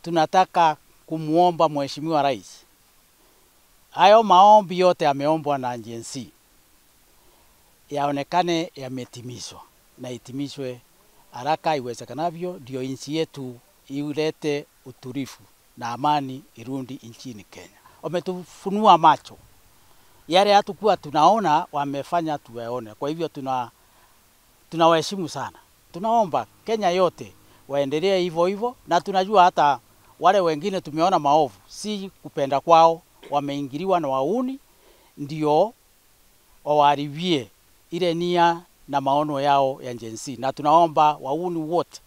tunataka kumuomba Mheshimiwa Rais. Hayo maombi yote yameombwa na NGC yaonekane yametimizwa na itimizwe haraka iwezekanavyo, ndio nchi yetu iulete utulivu na amani irundi nchini Kenya. Wametufunua macho. Yale hatukuwa tunaona wamefanya tuwaone. Kwa hivyo tunawaheshimu sana. Tunaomba Kenya yote waendelee hivyo hivyo, na tunajua hata wale wengine tumeona maovu, si kupenda kwao, wameingiliwa na wauni, ndio wawaribie ile nia na maono yao ya NGC. Na tunaomba wauni wote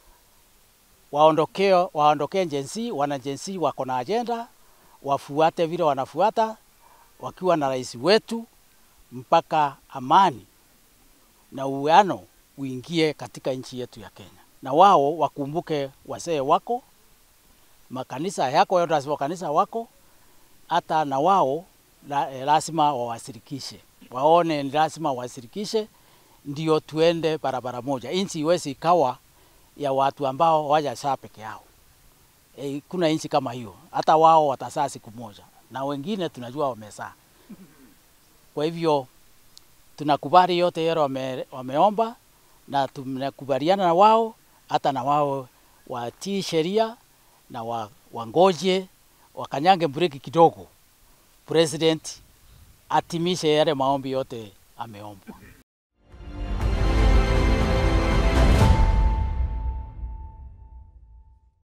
waondokee NGC, wana NGC wako na agenda, wafuate vile wanafuata wakiwa na rais wetu, mpaka amani na uwiano uingie katika nchi yetu ya Kenya. Na wao wakumbuke wazee wako, makanisa yako yote, kanisa wako, hata na wao lazima wawashirikishe. Waone ni lazima wawashirikishe, ndio tuende barabara moja. Nchi iwezi ikawa ya watu ambao hawajazaa peke yao. Kuna nchi kama hiyo, hata wao watazaa siku moja, na wengine tunajua wamezaa. Kwa hivyo tunakubali yote yale wameomba, na tunakubaliana na wao, hata na wao watii sheria na wangoje, wakanyange breki kidogo, president atimishe yale maombi yote ameomba.